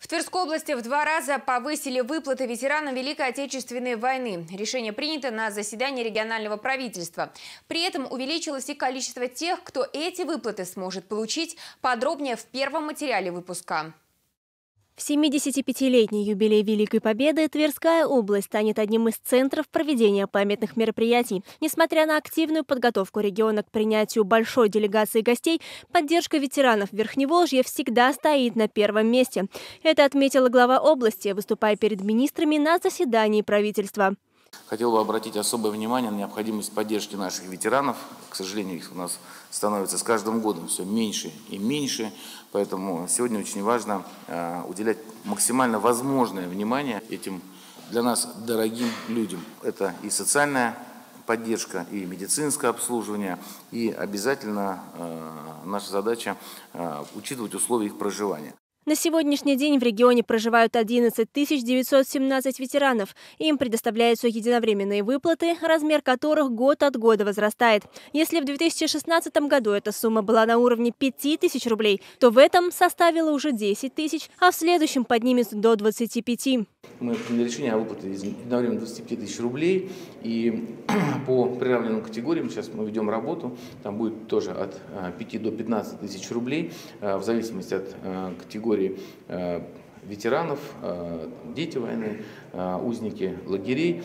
В Тверской области в 2 раза повысили выплаты ветеранам Великой Отечественной войны. Решение принято на заседании регионального правительства. При этом увеличилось и количество тех, кто эти выплаты сможет получить. Подробнее в первом материале выпуска. В 75-летний юбилей Великой Победы Тверская область станет одним из центров проведения памятных мероприятий. Несмотря на активную подготовку региона к принятию большой делегации гостей, поддержка ветеранов Верхневолжья всегда стоит на первом месте. Это отметила глава области, выступая перед министрами на заседании правительства. Хотел бы обратить особое внимание на необходимость поддержки наших ветеранов. К сожалению, их у нас становится с каждым годом все меньше и меньше. Поэтому сегодня очень важно уделять максимально возможное внимание этим для нас дорогим людям. Это и социальная поддержка, и медицинское обслуживание, и обязательно наша задача учитывать условия их проживания. На сегодняшний день в регионе проживают 11 917 ветеранов. Им предоставляются единовременные выплаты, размер которых год от года возрастает. Если в 2016 году эта сумма была на уровне 5000 рублей, то в этом составила уже 10 тысяч, а в следующем поднимется до 25. Мы приняли решение о выплате единовременно 25 тысяч рублей. И по приравненным категориям сейчас мы ведем работу. Там будет тоже от 5 до 15 тысяч рублей, в зависимости от категории ветеранов, дети войны, узники лагерей.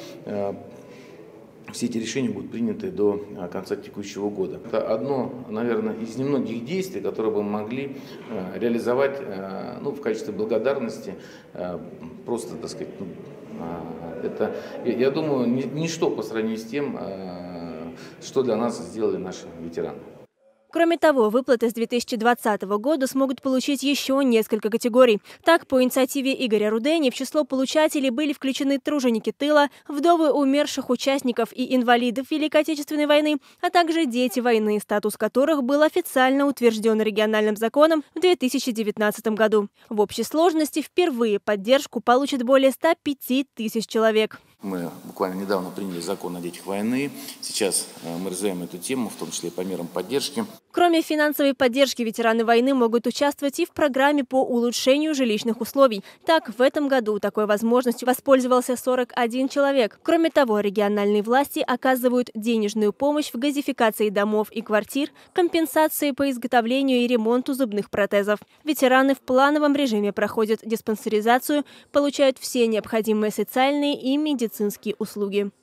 Все эти решения будут приняты до конца текущего года. Это одно, наверное, из немногих действий, которые мы могли реализовать в качестве благодарности. Просто, так сказать, это, я думаю, ничто по сравнению с тем, что для нас сделали наши ветераны. Кроме того, выплаты с 2020 года смогут получить еще несколько категорий. Так, по инициативе Игоря Рудени в число получателей были включены труженики тыла, вдовы умерших участников и инвалидов Великой Отечественной войны, а также дети войны, статус которых был официально утвержден региональным законом в 2019 году. В общей сложности впервые поддержку получат более 105 тысяч человек. Мы буквально недавно приняли закон о детях войны. Сейчас мы развиваем эту тему, в том числе и по мерам поддержки. Кроме финансовой поддержки, ветераны войны могут участвовать и в программе по улучшению жилищных условий. Так, в этом году такой возможностью воспользовался 41 человек. Кроме того, региональные власти оказывают денежную помощь в газификации домов и квартир, компенсации по изготовлению и ремонту зубных протезов. Ветераны в плановом режиме проходят диспансеризацию, получают все необходимые социальные и медицинские услуги.